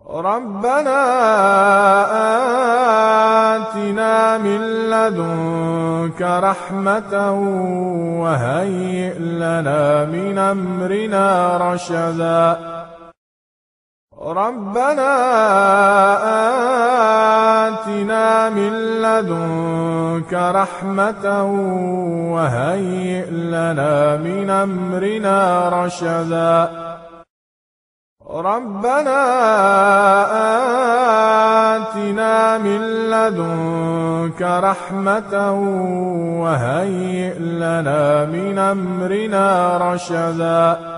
ربنا آتنا من لدنك رحمة وهيئ لنا من أمرنا رشدا ربنا آتنا من لدنك رحمة وهيئ لنا من أمرنا رشدا ربنا آتنا من لدنك رحمة وهيئ لنا من أمرنا رشدا